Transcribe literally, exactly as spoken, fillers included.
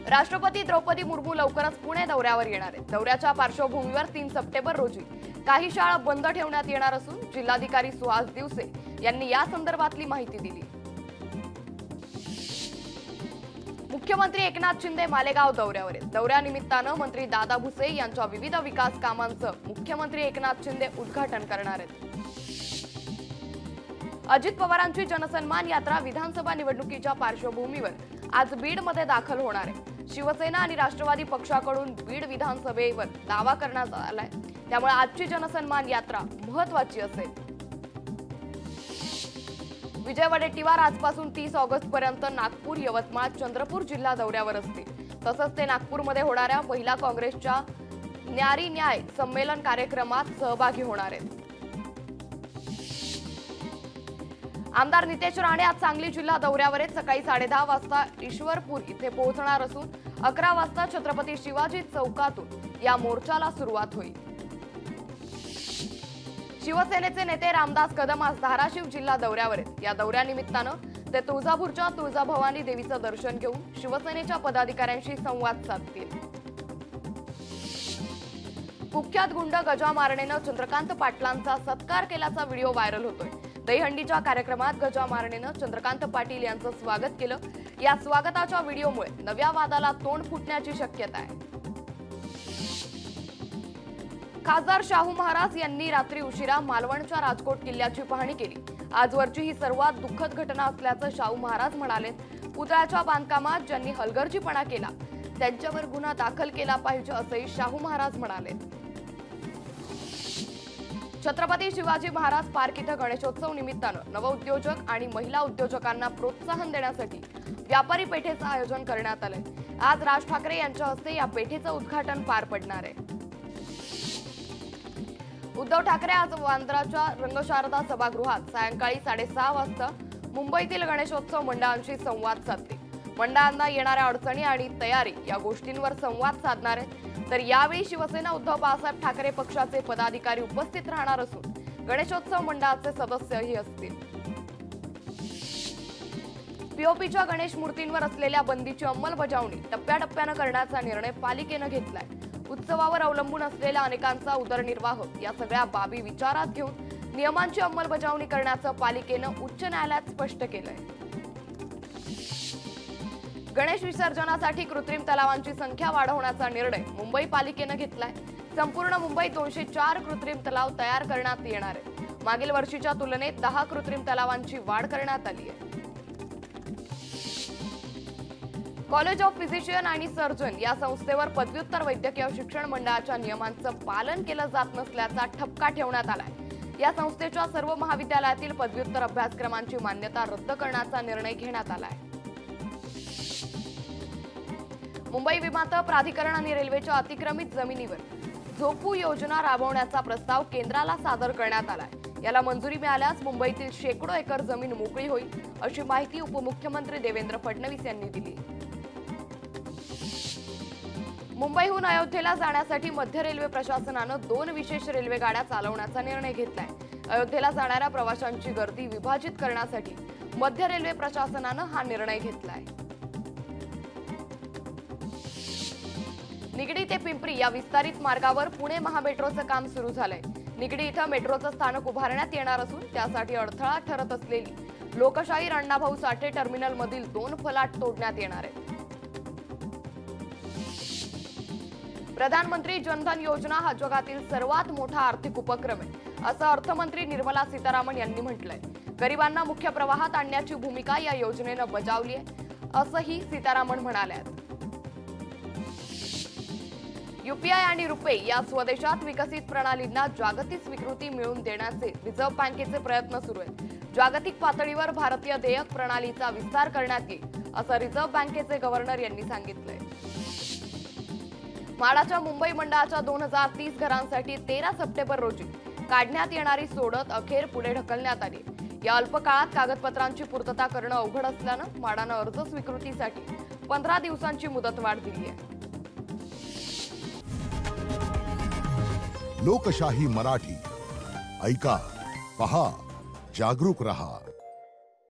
राष्ट्रपती द्रौपदी मुर्मू लवकरच पुणे दौऱ्यावर येणार आहेत। दौऱ्याच्या पार्श्वभूमीवर तीन सप्टेंबर रोजी काही शाळा बंद ठेवण्यात येणार असून जिल्हाधिकारी सुहास दिवसे यांनी या संदर्भातली माहिती दिली। मुख्यमंत्री एकनाथ शिंदे मालेगाव दौऱ्यावर आहेत। दौऱ्यानिमित्तानं मंत्री दादा भुसे यांच्या विविध विकास कामांचं मुख्यमंत्री एकनाथ शिंदे उद्घाटन करणार आहेत। अजित पवारांची जनसन्मान यात्रा विधानसभा निवडणुकीच्या पार्श्वभूमीवर आज बीडमध्ये दाखल होणार आहे। शिवसेना आणि राष्ट्रवादी पक्षाकडून बीड विधानसभेवर दावा करण्यात आलाय, त्यामुळे आजची जनसन्मान यात्रा महत्त्वाची असेल। विजय वडेट्टीवार आजपासून तीस ऑगस्ट पर्यंत नागपूर, यवतमाळ, चंद्रपूर जिल्हा दौऱ्यावर असतील। तसंच ते नागपूरमध्ये होणाऱ्या महिला काँग्रेसच्या न्यारी न्याय संमेलन कार्यक्रमात सहभागी होणार आहेत। आमदार नितेश राणे आज सांगली जिल्हा दौऱ्यावर आहेत। सकाळी साडेदहा वाजता ईश्वरपूर इथे पोहोचणार असून अकरा वाजता छत्रपती शिवाजी चौकातून या मोर्चाला सुरुवात होईल। शिवसेनेचे नेते रामदास कदम आज धाराशिव जिल्हा दौऱ्यावर आहेत। या दौऱ्यानिमित्तानं ते तुळजापूरच्या तुळजाभवानी देवीचं दर्शन घेऊन शिवसेनेच्या पदाधिकाऱ्यांशी संवाद साधतील। कुख्यात गुंड गजा मारणेनं चंद्रकांत पाटलांचा सत्कार केल्याचा व्हिडिओ व्हायरल होतोय। दहीहंडीच्या कार्यक्रमात गजा मारणेनं चंद्रकांत पाटील यांचं स्वागत केलं। या स्वागताच्या व्हिडिओमुळे नव्या वादाला तोंड फुटण्याची शक्यता आहे। खासदार शाहू महाराज यांनी रात्री उशिरा मालवणच्या राजकोट किल्ल्याची पाहणी केली। आजवरची ही सर्वात दुःखद घटना असल्याचं शाहू महाराज म्हणाले। पुतळ्याच्या बांधकामात ज्यांनी हलगर्जीपणा केला त्यांच्यावर गुन्हा दाखल केला पाहिजे असंही शाहू महाराज म्हणाले। छत्रपती शिवाजी महाराज पार्क इथं गणेशोत्सव निमित्तानं नवउद्योजक आणि महिला उद्योजकांना प्रोत्साहन देण्यासाठी व्यापारी पेठेचं आयोजन करण्यात आलंय। आज राज ठाकरे यांच्या हस्ते या पेठेचं उद्घाटन पार पडणार आहे। उद्धव ठाकरे आज वांद्राच्या रंगशारदा सभागृहात सायंकाळी साडेसहा वाजता मुंबईतील गणेशोत्सव मंडळांशी संवाद साधतील। मंडळांना येणाऱ्या अडचणी आणि तयारी या गोष्टींवर संवाद साधणार आहेत। तर यावेळी शिवसेना उद्धव बाळासाहेब ठाकरे पक्षाचे पदाधिकारी उपस्थित राहणार असून गणेशोत्सव मंडळाचे सदस्यही असतील। पीओपीच्या गणेश मूर्तींवर असलेल्या बंदीची अंमलबजावणी टप्प्याटप्प्यानं करण्याचा निर्णय पालिकेनं घेतलाय। उत्सवावर अवलंबून असलेल्या अनेकांचा उदरनिर्वाह या सगळ्या बाबी विचारात घेऊन नियमांची अंमलबजावणी करण्याचं पालिकेनं उच्च न्यायालयात स्पष्ट केलंय। गणेश विसर्जनासाठी कृत्रिम तलावांची संख्या वाढवण्याचा निर्णय मुंबई पालिकेनं घेतलाय। संपूर्ण मुंबईत दोनशे चार कृत्रिम तलाव तयार करण्यात येणार आहेत। मागील वर्षीच्या तुलनेत दहा कृत्रिम तलावांची वाढ करण्यात आली आहे। कॉलेज ऑफ फिजिशियन आणि सर्जन या संस्थेवर पदव्युत्तर वैद्यकीय शिक्षण मंडळाच्या नियमांचं पालन केलं जात नसल्याचा ठपका ठेवण्यात आलाय। या संस्थेच्या सर्व महाविद्यालयातील पदव्युत्तर अभ्यासक्रमांची मान्यता रद्द करण्याचा निर्णय घेण्यात आलाय। मुंबई विमानतळ प्राधिकरण आणि रेल्वेच्या अतिक्रमित जमिनीवर झोपू योजना राबवण्याचा प्रस्ताव केंद्राला सादर करण्यात आलाय। याला मंजुरी मिळाल्यास मुंबईतील शेकडो एकर जमीन मोकळी होईल अशी माहिती उपमुख्यमंत्री देवेंद्र फडणवीस यांनी दिली। मुंबईहून अयोध्येला जाण्यासाठी मध्य रेल्वे प्रशासनानं दोन विशेष रेल्वे गाड्या चालवण्याचा निर्णय घेतलाय। अयोध्येला जाणाऱ्या प्रवाशांची गर्दी विभाजित करण्यासाठी मध्य रेल्वे प्रशासनानं हा निर्णय घेतलाय। निगडी ते पिंपरी या विस्तारित मार्गावर पुणे महामेट्रोचं काम सुरू झालंय। निगडी इथं मेट्रोचं स्थानक उभारण्यात येणार असून त्यासाठी अडथळा ठरत असलेली लोकशाहीर अण्णाभाऊ साठे टर्मिनलमधील दोन फलाट तोडण्यात येणार आहेत। प्रधानमंत्री जनधन योजना हा जगातील सर्वात मोठा आर्थिक उपक्रम आहे असं अर्थमंत्री निर्मला सीतारामन यांनी म्हटलंय। गरिबांना मुख्य प्रवाहात आणण्याची भूमिका या योजनेनं बजावली आहे असंही सीतारामन म्हणाल्या। यूपीआय आणि रुपे या स्वदेशात विकसित प्रणालींना जागतिक स्वीकृती मिळवून देण्याचे रिझर्व्ह बँकेचे प्रयत्न सुरू आहेत। जागतिक पातळीवर भारतीय देयक प्रणालीचा विस्तार करण्यात येईल असं रिझर्व्ह बँकेचे गव्हर्नर यांनी सांगितलंय। म्हाडाच्या मुंबई मंडळाच्या दोन हजार तीस घरांसाठी तेरा सप्टेंबर रोजी काढण्यात येणारी सोडत अखेर पुढे ढकलण्यात आली। या अल्प काळात कागदपत्रांची पूर्तता करणं अवघड असल्यानं म्हाडानं अर्ज स्वीकृतीसाठी पंधरा दिवसांची मुदतवाढ दिली आहे। लोकशाही मराठी ऐका, पहा, जागरूक रहा।